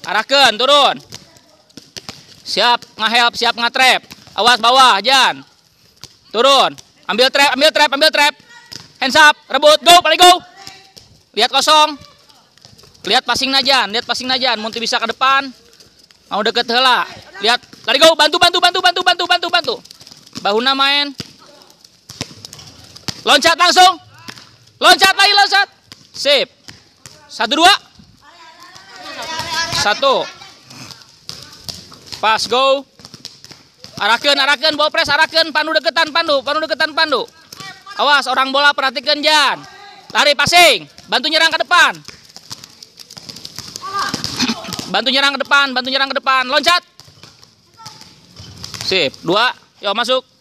Arahkan, turun. Siap nge-help, siap nge-trap. Awas bawah, Jan. Turun. Ambil trap, ambil trap, ambil trap. Hands up, rebut, go, paling go. Lihat kosong. Lihat passing Najan, lihat passing Najan. Munti bisa ke depan. Mau deket heula. Lihat, lari go, bantu. Bahuna main. Loncat langsung. Loncat lagi, loncat. Sip. 1 2. 1. Pas, go. Arahkan, ball press, arahkan. Pandu deketan, pandu. Awas, orang bola perhatikan, Jan. Lari, passing. Bantu nyerang ke depan. Bantu nyerang ke depan. Loncat. Sip, 2. Yo, masuk.